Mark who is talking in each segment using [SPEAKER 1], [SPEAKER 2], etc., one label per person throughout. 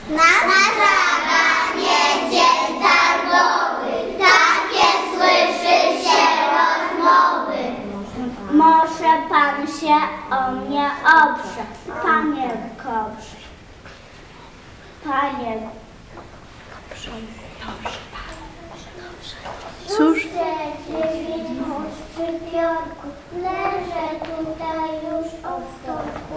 [SPEAKER 1] Na zaranie dzień targowy, takie słyszy się rozmowy. Może pan się o mnie oprze, panienko.
[SPEAKER 2] Cóż?
[SPEAKER 1] Leżę tutaj już od wtorku.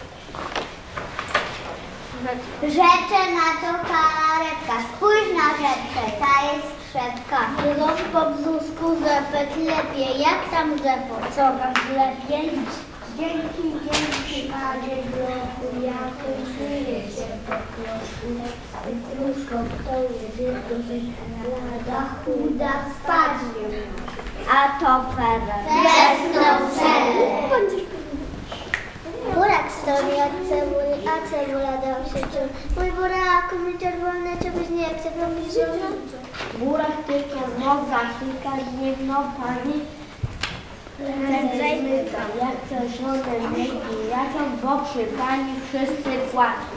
[SPEAKER 1] Rzeczę na to kalaretka, spójrz na rzeczkę, ta jest krzepka. Wzrok po brzusku, zepek lepiej, jak tam zepo? Co tam lepiej? Dzięki Padzie bloku, ja kończyję się po prostu. Kruszką to jedyko, że na dachu da spać nie może. A to Ferrer. Wesną Ferrer. Burak stoi od cebuli, a cebula dał się ciąć. Mój buraku, mi czerwone, czegoś nie chce, robić żoną.
[SPEAKER 3] Burak tylko nowa, kilka dni, no pani. Prędzej myta, jak to żonę nie pijają, bo przy pani wszyscy płacą.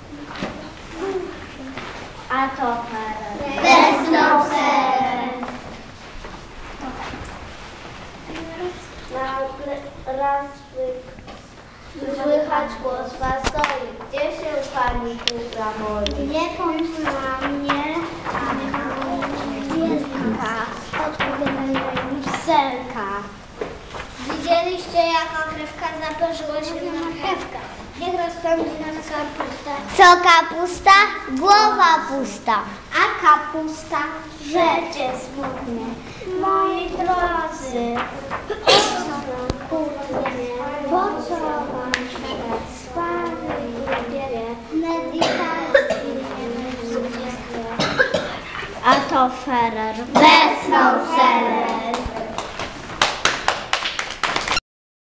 [SPEAKER 1] A to Ferrer. Wesną Ferrer.
[SPEAKER 3] Raz słychać głos wasoli. Gdzie się pani tu zamoli?
[SPEAKER 1] Nie pomóż na mnie, pieska, odpowiadają selka. Widzieliście, jak okrywka zaparzyła się na marchewkę? Niech rozpędzi nas kapusta. Co kapusta? Głowa pusta. A kapusta? Rzeczy smutne. Moi drodzy, po co wam kłótnie? Po co wam spary ludzie? Medykacji nie wszystkie. A to Ferrer. Wesną Ferrer.